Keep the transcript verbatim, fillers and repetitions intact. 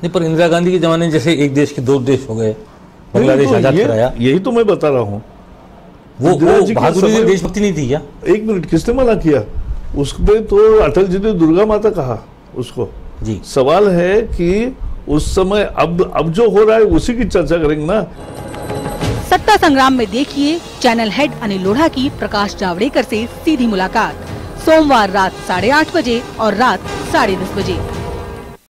नहीं, पर इंदिरा गांधी के जमाने जैसे एक देश के दो देश हो गए, बांग्लादेश तो आजाद ये, कराया, यही तो मैं बता रहा हूँ। वो, वो बहादुरी देशभक्ति नहीं थी क्या? एक मिनट, किसने मना किया? उसमें तो अटल जी ने दुर्गा माता कहा उसको जी। सवाल है कि उस समय अब अब जो हो रहा है उसी की चर्चा करेंगे ना। सत्ता संग्राम में देखिए चैनल हेड अनिल लोढ़ा की प्रकाश जावड़ेकर से सीधी मुलाकात, सोमवार रात साढ़े आठ बजे और रात साढ़े दस बजे।